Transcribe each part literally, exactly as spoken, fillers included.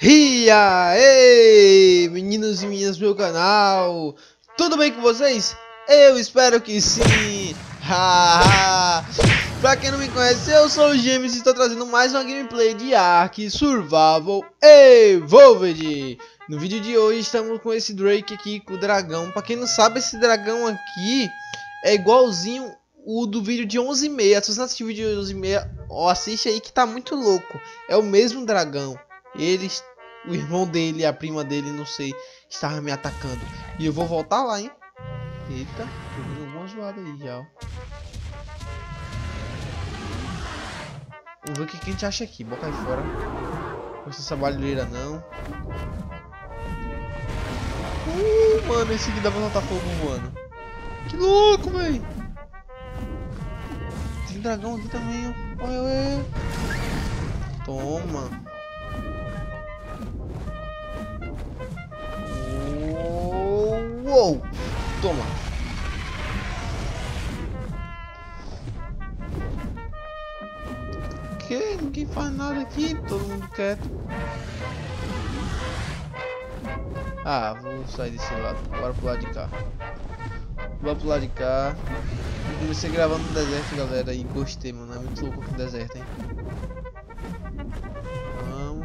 E aí, meninos e meninas do meu canal, tudo bem com vocês? Eu espero que sim. Pra quem não me conhece, eu sou o James e estou trazendo mais uma gameplay de Ark Survival Evolved. No vídeo de hoje estamos com esse Drake aqui, com o dragão. Pra quem não sabe, esse dragão aqui é igualzinho o do vídeo de onze e meia. Se você não assistiu o vídeo de onze e meia, ó, assiste aí que tá muito louco. É o mesmo dragão. Eles, o irmão dele, a prima dele, não sei, estava me atacando. E eu vou voltar lá, hein? Eita, tô vendo alguma zoada aí já, ó. Vamos ver o que, que a gente acha aqui. Bota aí fora. Não precisa essa barulheira, não. Uh, mano, esse aqui dá pra soltar fogo voando. Que louco, velho. Tem dragão aqui também, ó. Olha, olha. Toma. Uou. Toma. Que? Ninguém faz nada aqui. Todo mundo quieto. Ah, vou sair desse lado. Bora pro lado de cá. Vou pro lado de cá. Eu comecei gravando no deserto, galera, e gostei, mano. É muito louco aqui no deserto, hein? Vamos.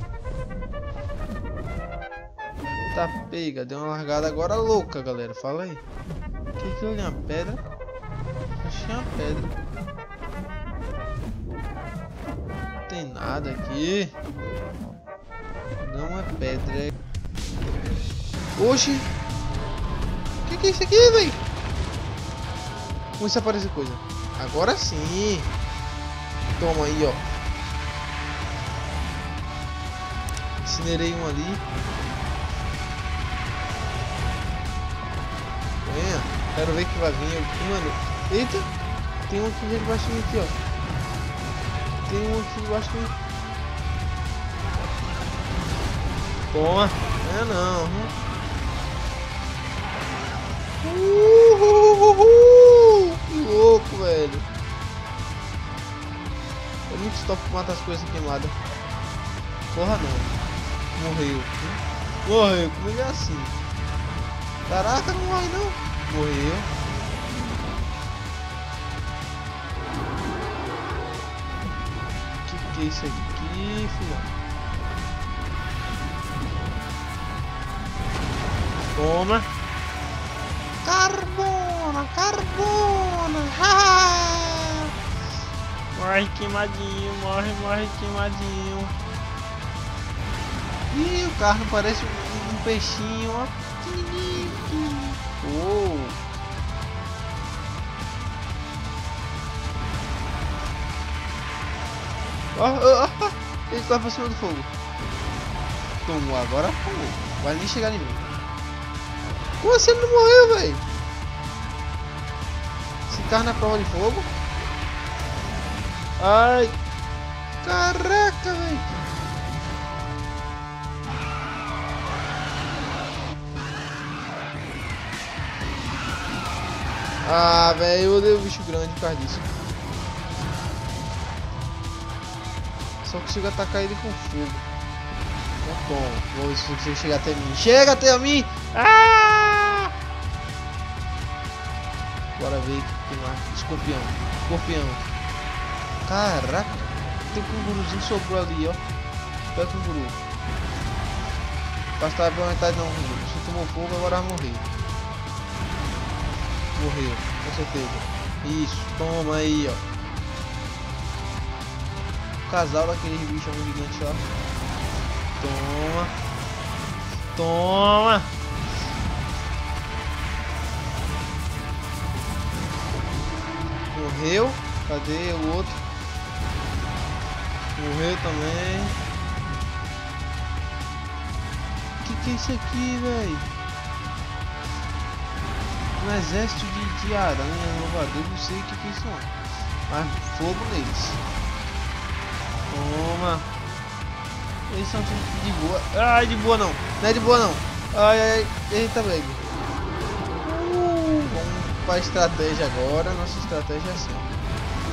Tá pega, deu uma largada agora louca, galera. Fala aí. O que que é uma pedra? Achei uma pedra. Não tem nada aqui. Não é pedra, é... Oxi! O que que é isso aqui, velho? Começa a aparecer coisa. Agora sim! Toma aí, ó. Incinerei um ali. Venha. Quero ver que vai vir. Mano, eita! Tem um aqui debaixo de mim aqui, ó. Tem um aqui debaixo de mim. Toma! É não, hum. Uhul, que louco, velho. É muito stop matar as coisas queimadas. Porra não. Morreu. Morreu, comigo é assim. Caraca, não morre não. Morreu. Que que é isso aqui, filho? Toma. Carbona, carbona. Morre queimadinho, morre, morre queimadinho. Ih, o carro parece um, um peixinho, ó. Pequenininho. Oh. Ó, ó, ó. Ele tá pra cima do fogo. Tomou agora fogo. Vai nem chegar em mim. Como você não morreu, velho? Esse carro na prova de fogo. Ai. Caraca, velho. Ah, velho, eu odeio bicho grande por causa disso. Só consigo atacar ele com fogo. Então, bom, vou ver se você chegar até mim. Chega até a mim! Ah! Bora ver o que tem lá. Escorpião. Escorpião. Caraca. Tem um canguruzinho sobrou ali, ó. Pega o canguru. Basta pela metade não, canguru. Você tomou fogo, agora vai morrer. Morreu, com certeza. Isso, toma aí, ó. O casal daqueles bichos gigantes lá. Toma. Toma. Morreu. Cadê o outro? Morreu também. Que que é isso aqui, velho? Um exército de, de aranha, louva-a-Deus, não sei o que que é isso não. Mas fogo neles. Toma. Eles são tipo de boa. Ai, de boa não. Não é de boa não. Ai, ai, eita, velho. Uh, vamos para a estratégia agora. Nossa estratégia é assim.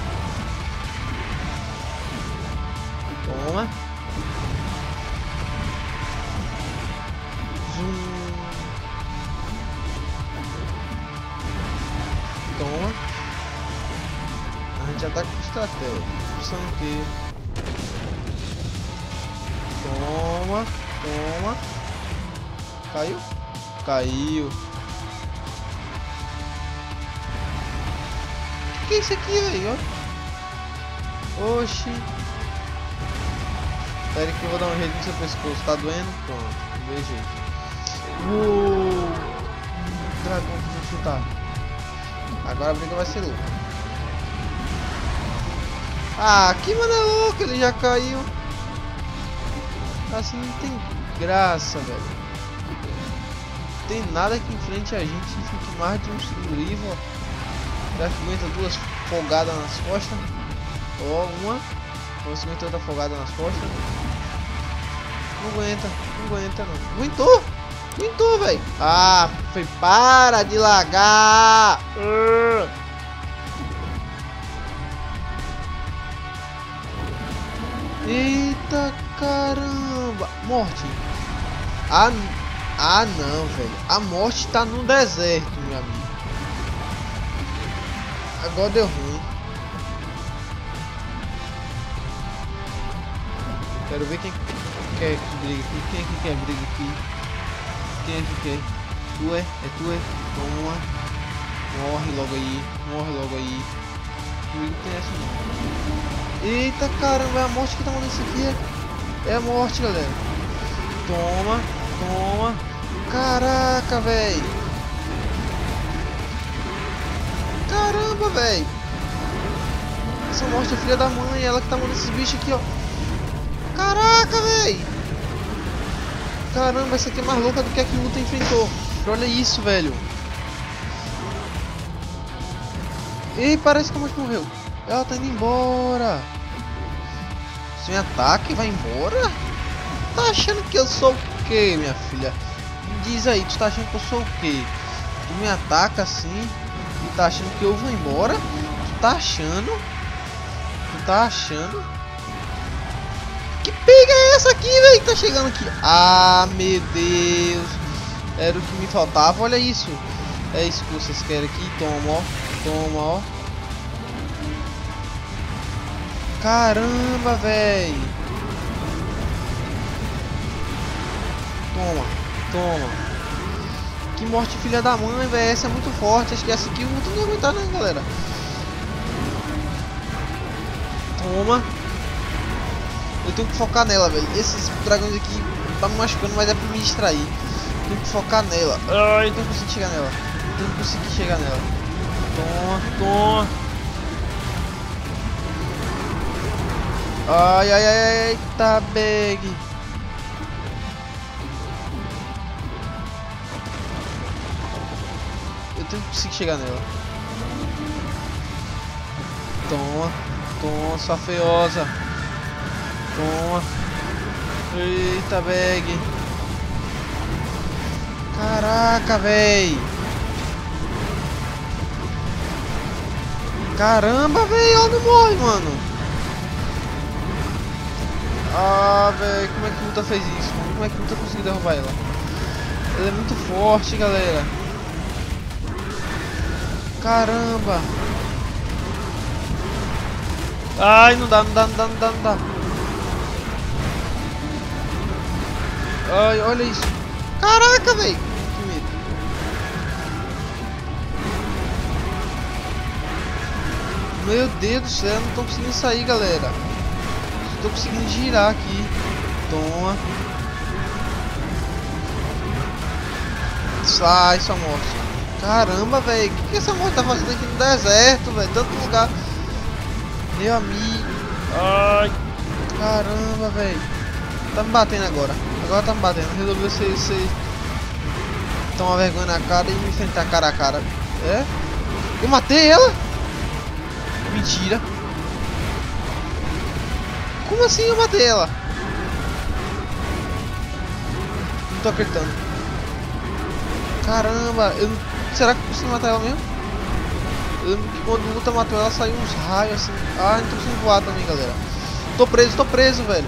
Toma. estratégia. Sangue. Toma, toma. Caiu? Caiu. O que é isso aqui, velho? Oxi. Espera que eu vou dar um jeito no seu pescoço. Tá doendo? Pronto. Não deu jeito. Uou. Dragão que vou chutar. Agora a briga vai ser louca. Ah, que mano é louco. Ele já caiu. Assim não tem graça, velho. Não tem nada que enfrente a gente. Fique mais de um segundo livro. Já que aguenta duas folgadas nas costas. Ó, uma. Você aguenta outra folgada nas costas. Não aguenta, não aguenta não. Aguentou! Aguentou, velho! Ah, foi. Para de lagar! Uh. Eita caramba! Morte! Ah, ah não, velho. A morte tá no deserto, meu amigo. Agora deu ruim. Quero ver quem quer que briga aqui. Quem é que quer briga aqui? Quem é que quer? Tu é? É tu é? Toma. Morre logo aí. Morre logo aí. Comigo não tem essa não. Eita caramba, é a morte que tá mandando isso aqui. É, é a morte, galera. Toma. Toma. Caraca, velho. Caramba, velho. Essa morte é filha da mãe. Ela que tá mandando esses bichos aqui, ó. Caraca, velho. Caramba, essa aqui é mais louca do que a que o Luta enfrentou. Olha isso, velho. Ei, parece que a morte morreu. Ela tá indo embora. Sem ataque, vai embora? Tá achando que eu sou o quê, minha filha? Me diz aí, tu tá achando que eu sou o quê? Tu me ataca assim e tá achando que eu vou embora? Tu tá achando? Tu tá achando? Que pega é essa aqui, velho? Que tá chegando aqui. Ah, meu Deus. Era o que me faltava, olha isso. É isso que vocês querem aqui. Toma, ó. Toma, ó. Caramba, velho. Toma, toma. Que morte filha da mãe, velho. Essa é muito forte. Acho que essa aqui eu não tô aguentar, né, galera? Toma. Eu tenho que focar nela, velho. Esses dragões aqui tá me machucando, mas é pra me distrair. Eu tenho que focar nela. Ai, eu não consigo chegar nela. Eu não consegui chegar nela. Toma, toma. Ai, ai, ai, eita, bag. Eu tenho que conseguir chegar nela. Toma, toma, sua feiosa. Toma. Eita, bag. Caraca, véi. Caramba, véi, ela não morre, mano. Ah, velho, como é que o Luta fez isso? Mano? Como é que o Luta conseguiu derrubar ela? Ela é muito forte, galera. Caramba. Ai, não dá, não dá, não dá, não dá, não dá. Ai, olha isso. Caraca, velho. Que medo. Meu Deus do céu, não tô conseguindo sair, galera. Tô conseguindo girar aqui. Toma. Sai, sua morte. Caramba, velho. O que, que essa morte tá fazendo aqui no deserto, velho? Tanto lugar. Meu amigo. Ai. Caramba, velho. Tá me batendo agora. Agora tá me batendo. Resolveu ser, ser... tomar vergonha na cara e me enfrentar cara a cara. É? Eu matei ela? Mentira. Como assim eu matei ela? Não tô acreditando. Caramba, eu... será que eu consigo matar ela mesmo? Eu lembro que quando o Luta matou ela saiu uns raios assim. Ah, não tô conseguindo voar também, galera. Tô preso, tô preso, velho.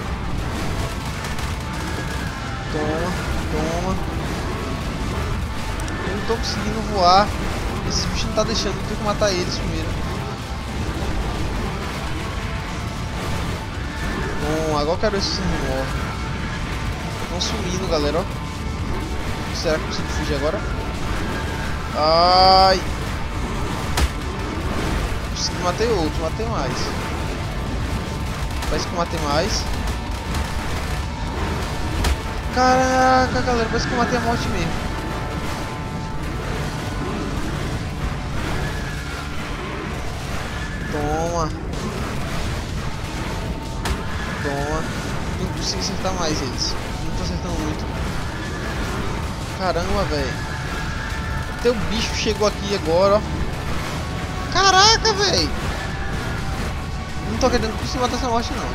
Toma, toma. Eu não tô conseguindo voar. Esse bicho não tá deixando, eu tenho que matar eles primeiro. agora eu quero ver se vocês não morrem. Estão sumindo, galera, ó. Será que eu consigo fugir agora? Ai! Consegui, matei outro, matei mais. Parece que eu matei mais. Caraca, galera, parece que eu matei a morte mesmo. Toma. Toma. Não consigo acertar mais eles. Não tô acertando muito. Caramba, velho. Até o bicho chegou aqui agora, ó. Caraca, velho. Não tô querendo conseguir matar essa morte, não.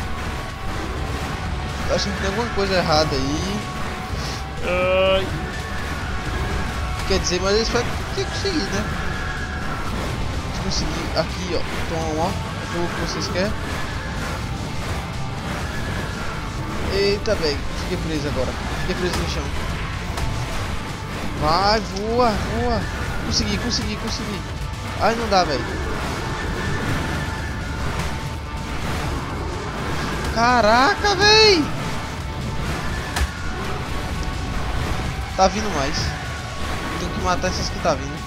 Eu acho que tem alguma coisa errada aí. Ai. Quer dizer, mas eles vão ter que conseguir, né? Se conseguir aqui, ó. Toma, ó. O que vocês querem. Eita, velho. Fiquei preso agora. Fiquei preso no chão. Vai, voa, voa. Consegui, consegui, consegui. Ai, não dá, velho. Caraca, velho. Tá vindo mais. Tenho que matar esses que tá vindo.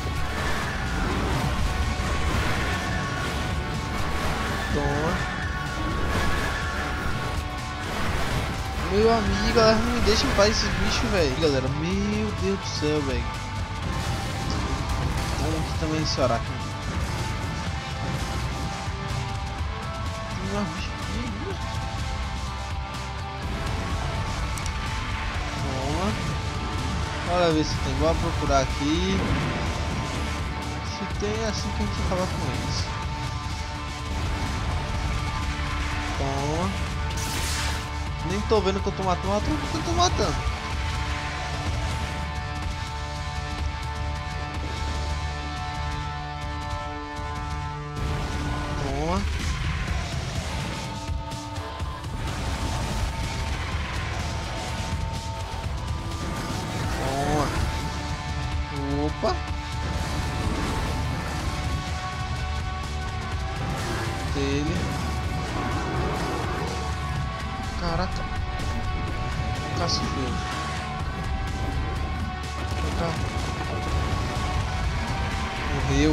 Toma. Meu amigo, galera, não me deixa em paz esses bichos, velho. Galera, meu Deus do céu, velho. Vamos aqui também esse oráculo. Tem uma bicha aqui. Toma. Bora ver se tem. Vou procurar aqui. Se tem, é assim que a gente acaba com eles. Toma. Nem tô vendo que eu tô matando, matando que eu tô matando. Toma. Toma. Opa. Dele. Caraca. Cássio feio. Cá. Morreu.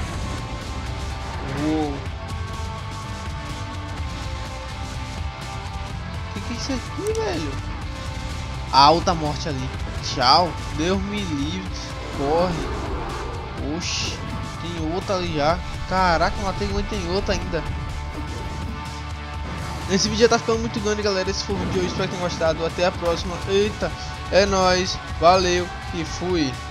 Uou. Que que é isso aqui, velho? Alta morte ali. Tchau. Deus me livre. Corre. Oxi. Tem outra ali já. Caraca, matei um e tem outra ainda. Esse vídeo já tá ficando muito grande, galera. Esse foi o vídeo de hoje. Espero que tenham gostado. Até a próxima. Eita, é nóis. Valeu e fui.